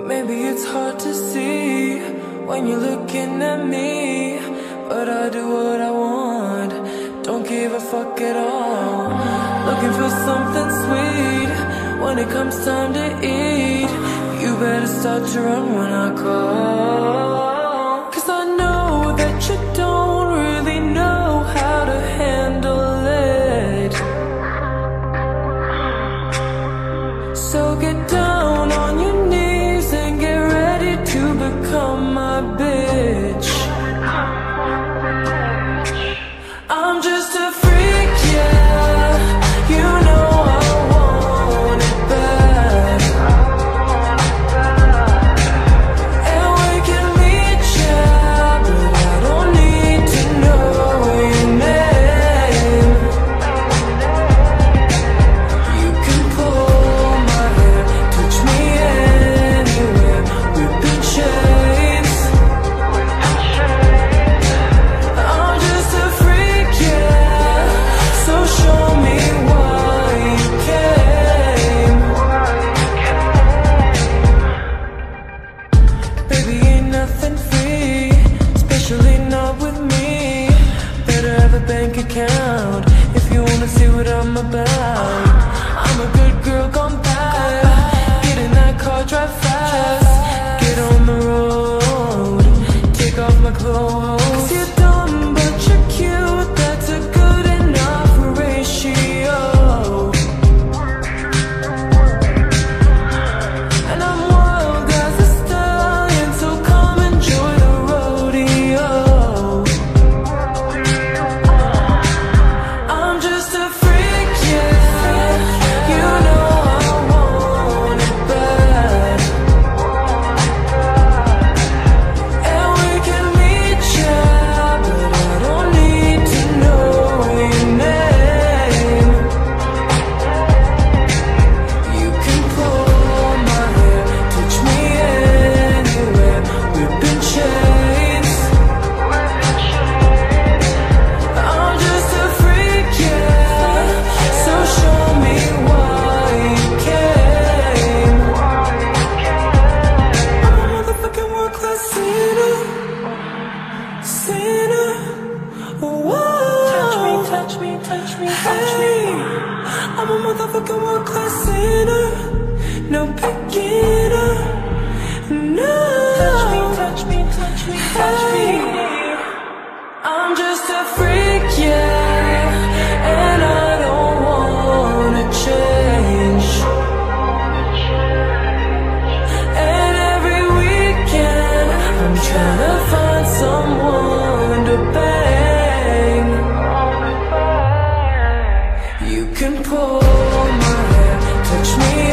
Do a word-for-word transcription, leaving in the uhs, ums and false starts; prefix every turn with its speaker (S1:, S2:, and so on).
S1: Maybe it's hard to see when you're looking at me, but I do what I want, don't give a fuck at all. Looking for something sweet when it comes time to eat. You better start to run when I call, 'cause I know that you don't really know how to handle it. So get down on your knees and get ready to become my bitch. I'm just a freak, yeah. You know I want it bad. And we can meet, yeah, but I don't need to know your name. You can pull my hair, touch me anywhere, whipping chains. I'm just a freak, yeah, so show me why you came. Baby, ain't nothing free, especially not with me. Better have a bank account if you wanna see what I'm about. I'm a good girl gone bad. Get in that car, drive fast, get on the road, take off my clothes. 'Cause you're dumb but you're cute, that's a good enough ratio. And I'm wild as a stallion, so come enjoy the rodeo. I'm just a freak, yeah. You know I want it bad. And we can meet, yeah, but I don't need to know your name. You can pull my hair, touch me anywhere, whipping chains. I'm just a freak, yeah, so show me why you came. I'm a motherfucking world-class sinner, sinner. Whoa. Touch me, touch me, touch me, touch me. I'm a motherfucking world-class sinner, no beginner, no. Touch me, touch me, touch me, touch me. I'm just a freak, yeah, and I don't wanna change. And every weekend I'm trying to find someone to bang. You can pull my hair, touch me